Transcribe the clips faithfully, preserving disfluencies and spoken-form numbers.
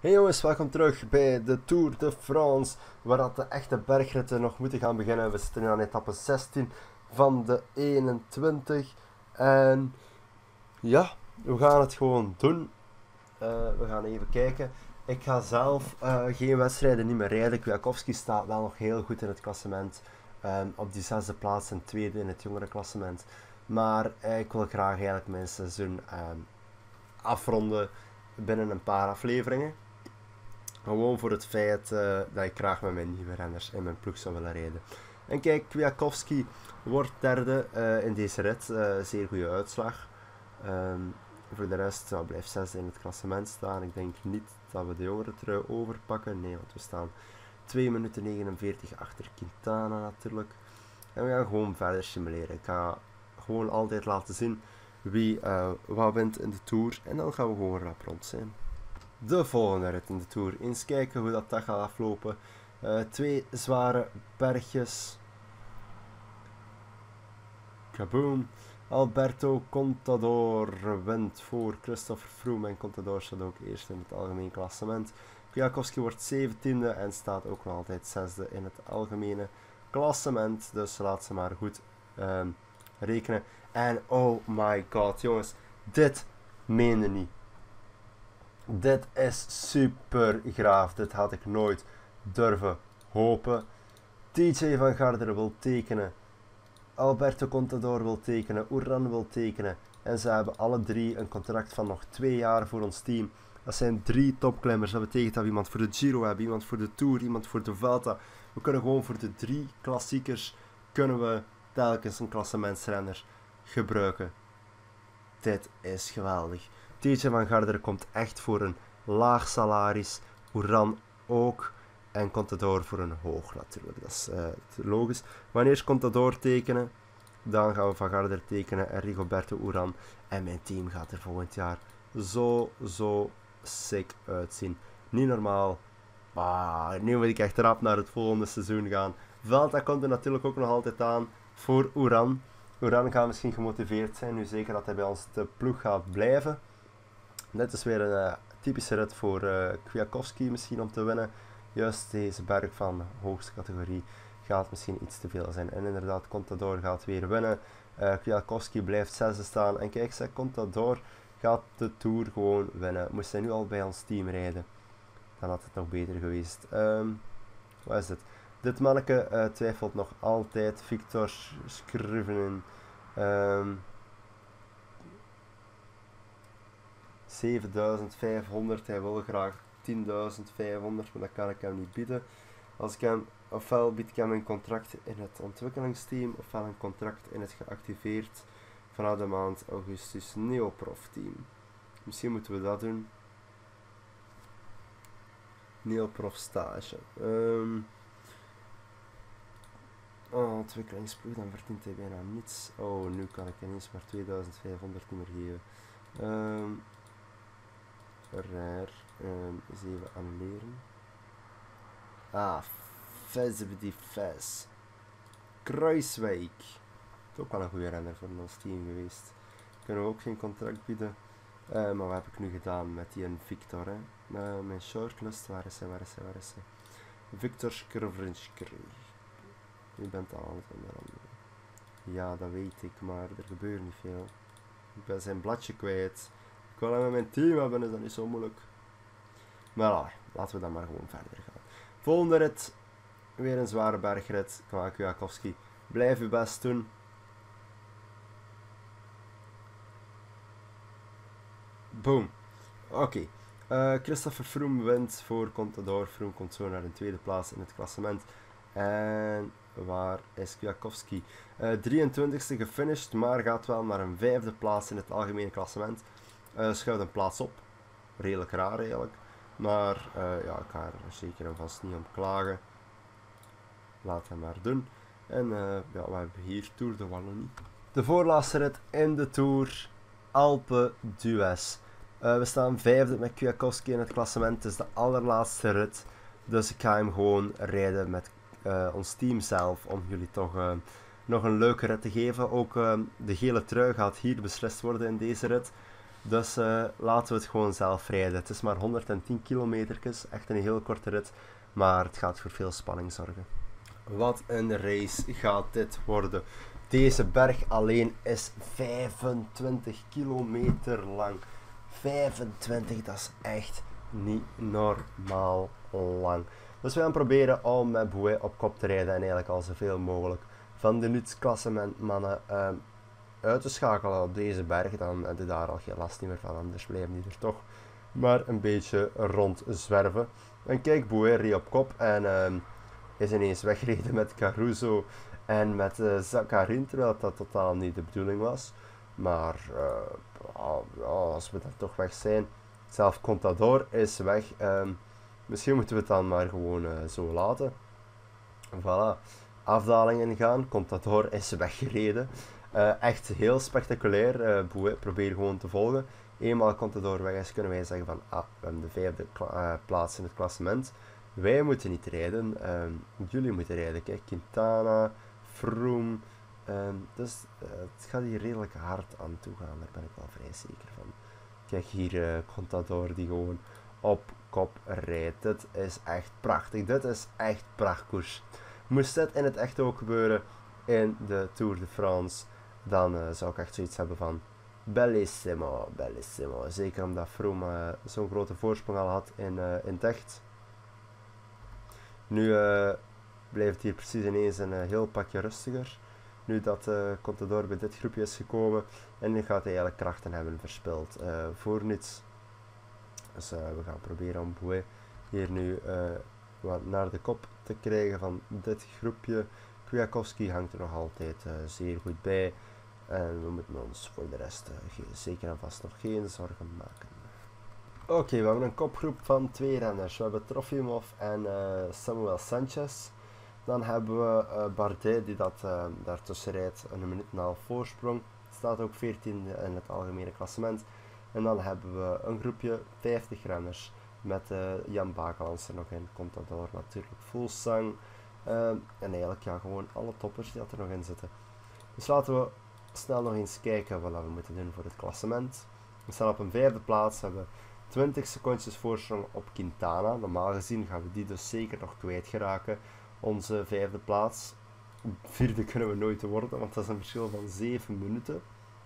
Hey jongens, welkom terug bij de Tour de France, waar dat de echte bergritten nog moeten gaan beginnen. We zitten nu aan etappe zestien van de eenentwintig. En ja, we gaan het gewoon doen. Uh, we gaan even kijken. Ik ga zelf uh, geen wedstrijden niet meer rijden. Kwiatkowski staat wel nog heel goed in het klassement. Um, op die zesde plaats en tweede in het jongere klassement. Maar uh, ik wil graag eigenlijk mijn seizoen um, afronden binnen een paar afleveringen. Gewoon voor het feit uh, dat ik graag met mijn nieuwe renners in mijn ploeg zou willen rijden. En kijk, Kwiatkowski wordt derde uh, in deze rit. Uh, zeer goede uitslag. Um, voor de rest uh, blijft zesde in het klassement staan. Ik denk niet dat we de jongere trui overpakken. Nee, want we staan twee minuten negenenveertig achter Quintana natuurlijk. En we gaan gewoon verder simuleren. Ik ga gewoon altijd laten zien wie uh, wat wint in de Tour. En dan gaan we gewoon rap rond zijn. De volgende rit in de Tour. Eens kijken hoe dat, dat gaat aflopen. Uh, twee zware bergjes. Kaboom. Alberto Contador wint voor Christopher Froome. En Contador staat ook eerst in het algemeen klassement. Kwiatkowski wordt zeventiende en staat ook nog altijd zesde in het algemene klassement. Dus laat ze maar goed um, rekenen. En oh my god jongens. Dit meende niet. Dit is super graaf. Dit had ik nooit durven hopen. T J van Garderen wil tekenen. Alberto Contador wil tekenen. Uran wil tekenen. En ze hebben alle drie een contract van nog twee jaar voor ons team. Dat zijn drie topklimmers. Dat betekent dat we iemand voor de Giro hebben, iemand voor de Tour, iemand voor de Vuelta. We kunnen gewoon voor de drie klassiekers kunnen we telkens een klassementsrenner gebruiken. Dit is geweldig. T J van Garderen komt echt voor een laag salaris. Uran ook. En Contador voor een hoog natuurlijk. Dat is uh, logisch. Wanneer Contador tekenen, dan gaan we Van Garderen tekenen en Rigoberto Uran. En mijn team gaat er volgend jaar zo, zo sick uitzien. Niet normaal. Ah, nu moet ik echt rap naar het volgende seizoen gaan. Vuelta komt er natuurlijk ook nog altijd aan voor Uran. Uran gaat misschien gemotiveerd zijn, nu zeker dat hij bij ons de ploeg gaat blijven. Dit is weer een uh, typische rit voor uh, Kwiatkowski misschien om te winnen. Juist deze berg van de hoogste categorie gaat misschien iets te veel zijn. En inderdaad, Contador gaat weer winnen. Uh, Kwiatkowski blijft zesde staan. En kijk, zeg, Contador gaat de Tour gewoon winnen. Moest hij nu al bij ons team rijden, dan had het nog beter geweest. Um, wat is dit? Dit manneke uh, twijfelt nog altijd. Victor Scrivenin. Um, zevenduizend vijfhonderd, hij wil graag tienduizend vijfhonderd, maar dat kan ik hem niet bieden. Als ik hem, ofwel bied ik hem een contract in het ontwikkelingsteam, ofwel een contract in het geactiveerd vanaf de maand augustus Neoprof team. Misschien moeten we dat doen. Neoprof stage. Um, oh, ontwikkelingsploeg, dan verdient hij bijna niets. Oh, nu kan ik ineens maar tweeduizend vijfhonderd niet meer geven. Um, Raar. Um, eens even annuleren. Ah, Fez die Fez. Kruiswijk. Dat is ook wel een goede renner voor ons team geweest. Kunnen we ook geen contract bieden. Uh, maar wat heb ik nu gedaan met die en Victor? Hè? Uh, mijn shortlist, waar is hij, waar is hij, waar is hij? Victor Skrvrinskri. Je bent al aan het onder andere. Ja, dat weet ik, maar er gebeurt niet veel. Ik ben zijn bladje kwijt. Ik wil hem met mijn team hebben, is dat niet zo moeilijk. Maar ah, laten we dan maar gewoon verder gaan. Volgende rit. Weer een zware bergrit. Kwiatkowski, blijf je best doen. Boom. Oké. Okay. Uh, Christopher Froome wint voor Contador. Froome komt zo naar een tweede plaats in het klassement. En waar is Kwiatkowski? Uh, drieëntwintigste gefinished, maar gaat wel naar een vijfde plaats in het algemene klassement. Uh, schuift een plaats op. Redelijk raar eigenlijk. Maar uh, ja, ik ga er zeker en vast niet om klagen. Laat hem maar doen. En uh, ja, we hebben hier Tour de Wallonie. De voorlaatste rit in de Tour. Alpe d'Huez. Uh, we staan vijfde met Kwiatkowski in het klassement. Het is de allerlaatste rit. Dus ik ga hem gewoon rijden met uh, ons team zelf. Om jullie toch uh, nog een leuke rit te geven. Ook uh, de gele trui gaat hier beslist worden in deze rit. Dus uh, laten we het gewoon zelf rijden. Het is maar honderdtien kilometer, echt een heel korte rit, maar het gaat voor veel spanning zorgen. Wat een race gaat dit worden. Deze berg alleen is vijfentwintig kilometer lang. vijfentwintig, dat is echt niet normaal lang. Dus we gaan proberen om met Bouet op kop te rijden en eigenlijk al zoveel mogelijk van de Nuts-klassementmannen uh, uit te schakelen op deze berg. Dan heb je daar al geen last meer van, anders blijven die er toch maar een beetje rond zwerven. En kijk, Bouet reed op kop en uh, is ineens weggereden met Caruso en met uh, Zakharin, terwijl dat totaal niet de bedoeling was. Maar uh, oh, als we dan toch weg zijn, zelf Contador is weg. Um, misschien moeten we het dan maar gewoon uh, zo laten. Voilà, afdaling ingaan, Contador is weggereden. Uh, echt heel spectaculair, uh, Bouet probeer gewoon te volgen. Eenmaal Contador weg is, kunnen wij zeggen van ah, we hebben de vijfde uh, plaats in het klassement. Wij moeten niet rijden, um, jullie moeten rijden. Kijk, Quintana, Froome. Um, dus uh, het gaat hier redelijk hard aan toe gaan, daar ben ik wel vrij zeker van. Kijk hier, uh, Contador die gewoon op kop rijdt. Dit is echt prachtig, dit is echt prachtkoers. Moest dit in het echt ook gebeuren in de Tour de France, dan uh, zou ik echt zoiets hebben van bellissimo, bellissimo. Zeker omdat Froome uh, zo'n grote voorsprong al had in, uh, in het echt. Nu uh, blijft het hier precies ineens een uh, heel pakje rustiger. Nu dat uh, Contador bij dit groepje is gekomen. En nu gaat hij eigenlijk krachten hebben verspild uh, voor niets. Dus uh, we gaan proberen om Bouet hier nu uh, wat naar de kop te krijgen van dit groepje. Kwiatkowski hangt er nog altijd uh, zeer goed bij. En we moeten ons voor de rest uh, zeker en vast nog geen zorgen maken. Oké, okay, we hebben een kopgroep van twee renners. We hebben Trofimov en uh, Samuel Sanchez. Dan hebben we uh, Bardet die dat, uh, daartussen rijdt, een minuut en een half voorsprong. Staat ook veertiende in het algemene klassement. En dan hebben we een groepje vijftig renners met uh, Jan Bakelans er nog in. Contador natuurlijk, Fuglsang. Uh, en eigenlijk ja, gewoon alle toppers die er nog in zitten. Dus laten we snel nog eens kijken wat we moeten doen voor het klassement. We staan op een vijfde plaats, hebben we twintig secondjes voorsprong op Quintana. Normaal gezien gaan we die dus zeker nog kwijt geraken. Onze vijfde plaats. Vierde kunnen we nooit worden, want dat is een verschil van zeven minuten.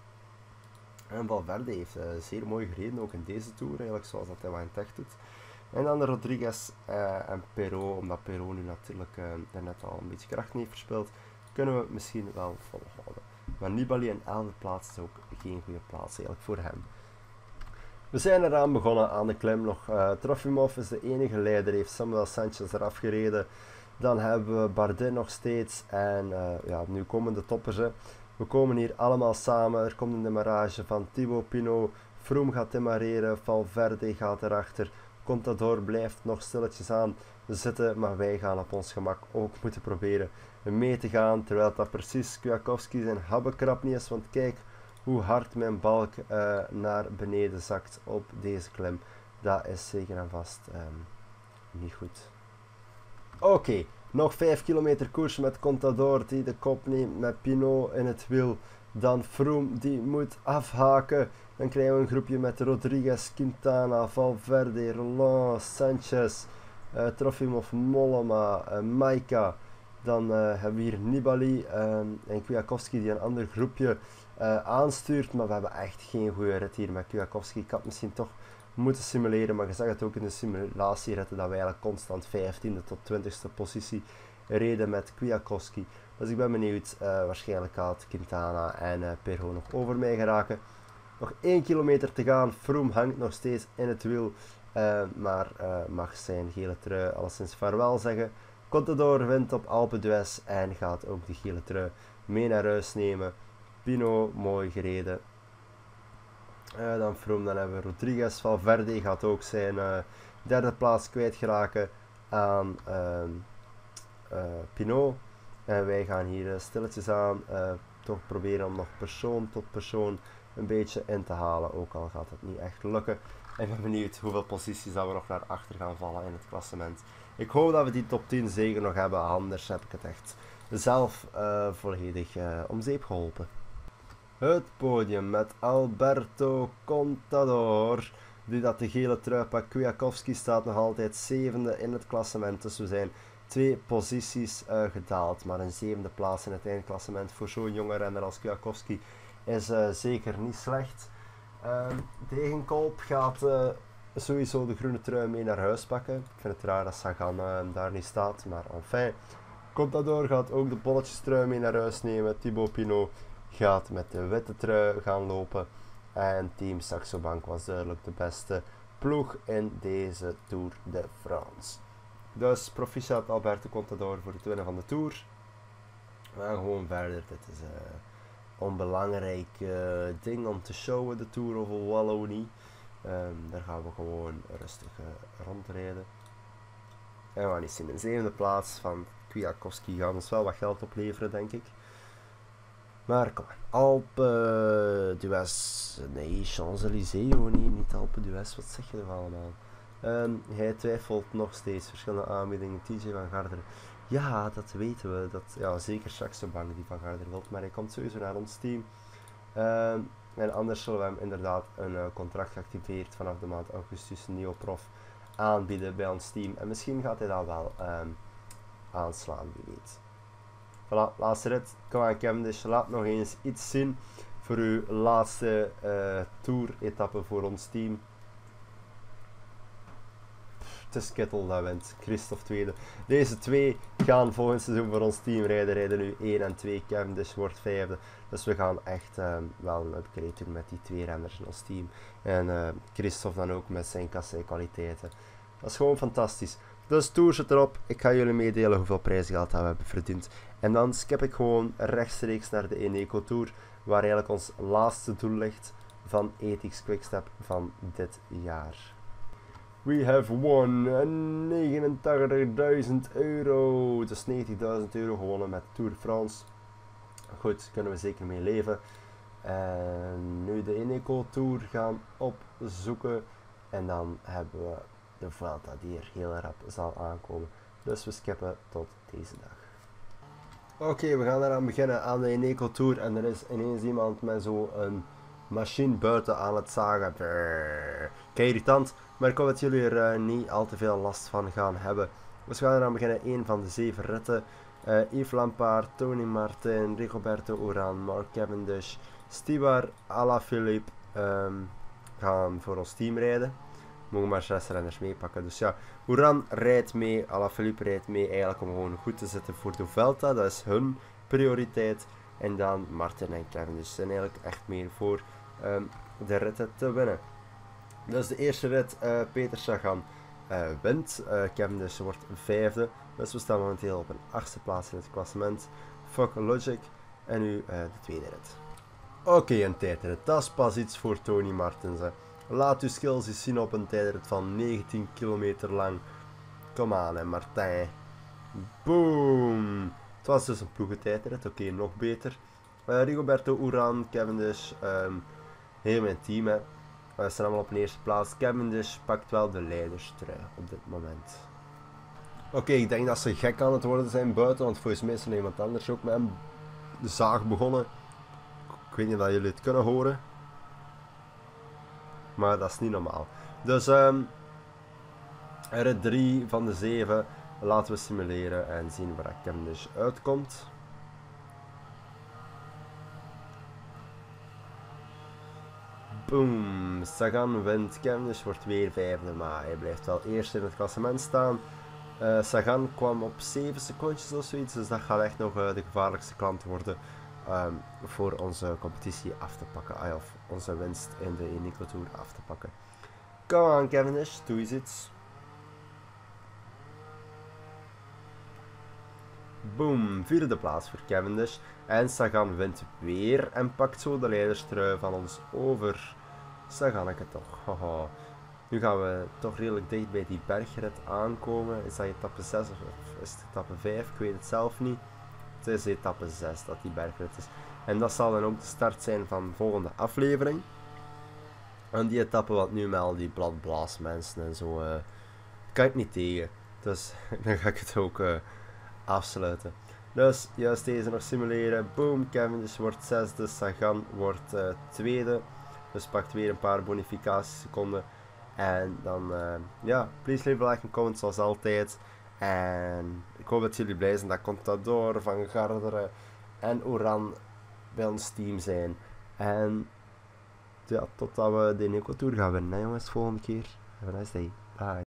En Valverde heeft uh, zeer mooi gereden, ook in deze Tour, eigenlijk zoals dat hij wel in het echt doet. En dan de Rodriguez uh, en Perrault, omdat Perrault nu natuurlijk uh, daarnet al een beetje kracht heeft verspild, kunnen we misschien wel volhouden. Maar Nibali in elfde plaats is ook geen goede plaats eigenlijk voor hem. We zijn eraan begonnen aan de klim nog. Uh, Trofimov is de enige leider, heeft Samuel Sanchez eraf gereden. Dan hebben we Bardet nog steeds en uh, ja, nu komen de toppers. Hè. We komen hier allemaal samen. Er komt een demarrage van Thibaut Pinot. Froome gaat demarreren, Valverde gaat erachter. Contador blijft nog stilletjes aan zitten, maar wij gaan op ons gemak ook moeten proberen mee te gaan. Terwijl dat precies Kwiatkowski zijn habbekrap niet is, want kijk hoe hard mijn balk uh, naar beneden zakt op deze klim. Dat is zeker en vast um, niet goed. Oké, okay, nog vijf kilometer koers met Contador die de kop neemt met Pinot in het wiel. Dan Froome die moet afhaken. Dan krijgen we een groepje met Rodriguez, Quintana, Valverde, Roland, Sanchez, uh, Trofimov, Mollema, uh, Maika. Dan uh, hebben we hier Nibali uh, en Kwiatkowski die een ander groepje uh, aanstuurt. Maar we hebben echt geen goede rit hier met Kwiatkowski. Ik had misschien toch moeten simuleren, maar je zag het ook in de simulatieritten dat we eigenlijk constant vijftiende tot twintigste positie reden met Kwiatkowski. Dus ik ben benieuwd, uh, waarschijnlijk gaat Quintana en uh, Perrault nog over mij geraken. Nog één kilometer te gaan, Froome hangt nog steeds in het wiel, uh, maar uh, mag zijn gele trui alleszins vaarwel zeggen. Contador wint op Alpe d'Huez en gaat ook die gele trui mee naar huis nemen. Pinot, mooi gereden. Uh, dan Froome, dan hebben we Rodriguez. Valverde gaat ook zijn uh, derde plaats kwijtgeraken aan uh, uh, Pinot. En wij gaan hier uh, stilletjes aan uh, toch proberen om nog persoon tot persoon een beetje in te halen. Ook al gaat het niet echt lukken. En ik ben benieuwd hoeveel posities dat we nog naar achter gaan vallen in het klassement. Ik hoop dat we die top tien zeker nog hebben. Anders heb ik het echt zelf uh, volledig uh, om zeep geholpen. het podium met Alberto Contador, die dat de gele trui pakt. Kwiatkowski staat nog altijd zevende in het klassement, dus we zijn twee posities uh, gedaald, maar een zevende plaats in het eindklassement voor zo'n jonge renner als Kwiatkowski is uh, zeker niet slecht. Uh, Degenkolb gaat uh, sowieso de groene trui mee naar huis pakken. Ik vind het raar dat Sagan uh, daar niet staat, maar enfin. Contador gaat ook de bolletjes trui mee naar huis nemen. Thibaut Pinot gaat met de witte trui gaan lopen. En Team Saxo Bank was duidelijk de beste ploeg in deze Tour de France. Dus proficiat Alberto Contador voor het winnen van de Tour. We gaan gewoon verder. Dit is een onbelangrijk uh, ding om te showen, de Tour of Wallonie. Um, daar gaan we gewoon rustig uh, rondrijden. En we gaan eens in de zevende plaats van Kwiatkowski gaan ons wel wat geld opleveren, denk ik. Maar kom aan. Alpe d'Huez. Nee, Champs-Élysées. Oh nee, niet Alpe d'Huez. Wat zeg je er allemaal? Um, hij twijfelt nog steeds. Verschillende aanbiedingen. T J van Garderen. Ja, dat weten we. Dat, ja, zeker Saxo Bank die van Garderen wilt. Maar hij komt sowieso naar ons team. Um, en anders zullen we hem inderdaad een uh, contract geactiveerd vanaf de maand augustus Neoprof aanbieden bij ons team. En misschien gaat hij dat wel um, aanslaan, wie weet. Voilà, laatste rit. Kom aan Cavendish, laat nog eens iets zien voor uw laatste uh, Tour-etappe voor ons team. Het is Kittel dat wint, Christophe tweede. Deze twee gaan volgend seizoen voor ons team rijden. Rijden nu één en twee, Cavendish wordt vijfde. Dus we gaan echt uh, wel een upgrade doen met die twee renners in ons team. En uh, Christophe dan ook met zijn kassei-kwaliteiten. Dat is gewoon fantastisch. Dus Tour zit erop. Ik ga jullie meedelen hoeveel prijsgeld dat we hebben verdiend. En dan skip ik gewoon rechtstreeks naar de Eneco Tour. Waar eigenlijk ons laatste doel ligt van Ethics Quickstep van dit jaar. We have won negenentachtigduizend euro. Dus negentigduizend euro gewonnen met Tour de France. Goed, kunnen we zeker mee leven. En nu de Eneco Tour gaan opzoeken. En dan hebben we de Vuelta die er heel rap zal aankomen. Dus we skippen tot deze dag. Oké, okay, we gaan eraan beginnen aan de Eneco Tour. En er is ineens iemand met zo'n machine buiten aan het zagen. Brrr. Kijk, irritant. Maar ik hoop dat jullie er uh, niet al te veel last van gaan hebben. Dus we gaan eraan beginnen. Een van de zeven ritten. Uh, Yves Lampaert, Tony Martin, Rigoberto Urán, Mark Cavendish, Stibar, Alaphilippe um, gaan voor ons team rijden. We mogen maar zes renners meepakken. Dus ja, Urán rijdt mee, Alaphilippe rijdt mee eigenlijk om gewoon goed te zitten voor de Vuelta. Dat is hun prioriteit. En dan Martin en Cavendish zijn eigenlijk echt meer voor um, de ritten te winnen. Dus de eerste rit, uh, Peter Sagan uh, wint. Uh, Cavendish wordt vijfde. Dus we staan momenteel op een achtste plaats in het klassement. Fuck Logic. En nu uh, de tweede rit. Oké, okay, een tijdrit. Dat is pas iets voor Tony Martins. Hè. Laat uw skills eens zien op een tijdrit van negentien kilometer lang. Kom aan, hè, Martijn. Boom. Het was dus een ploegentijdrit. Oké, okay, nog beter. Uh, Rigoberto Urán, Cavendish. Um, heel mijn team, hè. We staan allemaal op een eerste plaats. Cavendish pakt wel de leiderstrui op dit moment. Oké, okay, ik denk dat ze gek aan het worden zijn buiten, want volgens mij is er iemand anders ook met een zaag begonnen. Ik weet niet of jullie het kunnen horen. Maar dat is niet normaal. Dus um, rit drie van de zeven. Laten we simuleren en zien waar Cavendish uitkomt. Boom, Sagan wint, Cavendish wordt weer vijfde, maar hij blijft wel eerst in het klassement staan. Uh, Sagan kwam op zeven secondjes of zoiets, dus dat gaat echt nog uh, de gevaarlijkste klant worden um, voor onze competitie af te pakken, ah, of onze winst in de Eneco Tour af te pakken. Kom aan Cavendish, doe eens iets. Boom, vierde plaats voor Cavendish. En Sagan wint weer en pakt zo de leiderstrui van ons over. Saganneke toch. Haha. Nu gaan we toch redelijk dicht bij die bergrit aankomen. Is dat etappe zes of is het etappe vijf? Ik weet het zelf niet. Het is etappe zes dat die bergrit is. En dat zal dan ook de start zijn van de volgende aflevering. En die etappe wat nu met al die bladblaasmensen en zo. Uh, kan ik niet tegen. Dus dan ga ik het ook uh, afsluiten. Dus juist deze nog simuleren. Boom, Cavendish wordt zesde, Sagan wordt uh, tweede. Dus pakt weer een paar bonificatieseconden. En dan, uh, ja, please leave a like en comment zoals altijd. En ik hoop dat jullie blij zijn dat Contador, Van Garderen en Oran bij ons team zijn. En ja, totdat we de Eco Tour gaan winnen, hè jongens, volgende keer. Have a nice day. Bye.